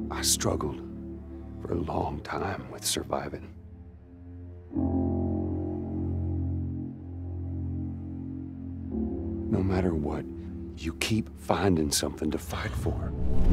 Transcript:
I struggled for a long time with surviving. No matter what, you keep finding something to fight for.